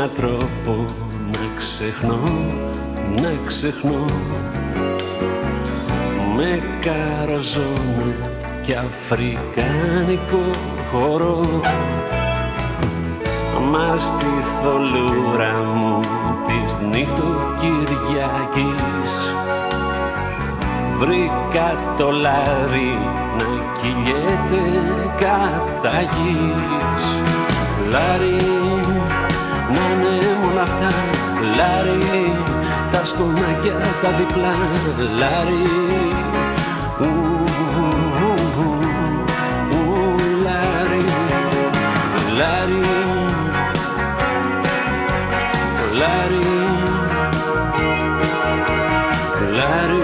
ένα τρόπο να ξεχνώ με καροζόνα και αφρικάνικο χορό. Μα στη θολούρα μου της νυχτοκυριακής βρήκα το λάρι να κυλιέται κατά γης. Λάρι, να είναι μόνο αυτά, λάρι, τα σκονάκια τα διπλά, λάρι, λάρι, λάρι, λάρι, λάρι.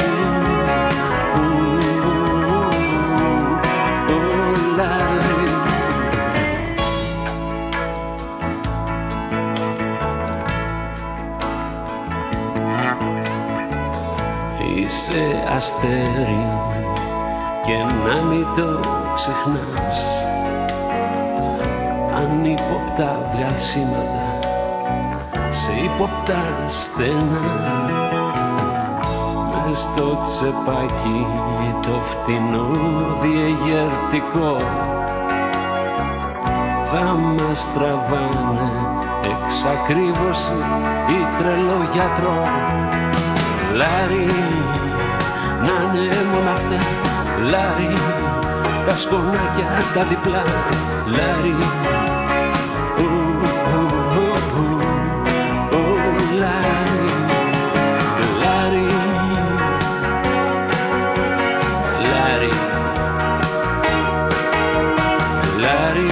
Είσαι αστέρι και να μην το ξεχνάς, ανύποπτα βγαλσίματα σε ύποπτα στενά. Μες στο τσεπάκι το φτηνό διεγερτικό θα μας τραβάνε εξακρίβωση ή τρελό γιατρό. Λάρι, να είναι μόνο αυτά, λάρι, τα σκονάκια τα διπλά, λάρι, λάρι, λάρι, λάρι, λάρι.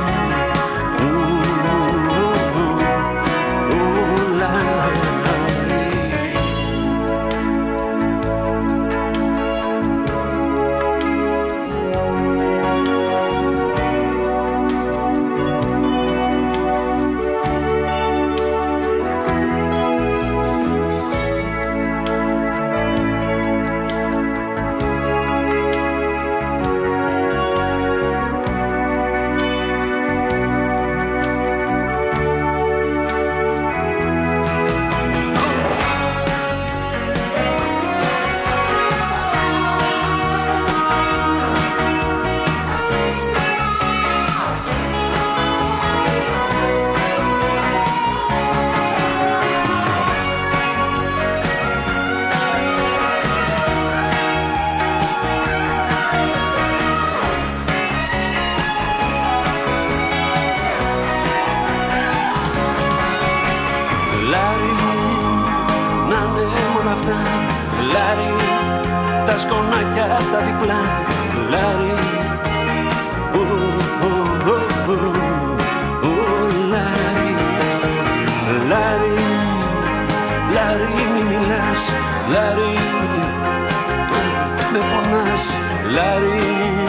Λάρι, τα σκονάκια τα διπλά, λάρι, λάρι, λάρι, λάρι, μη μιλάς, λάρι, με πονάς, λάρι.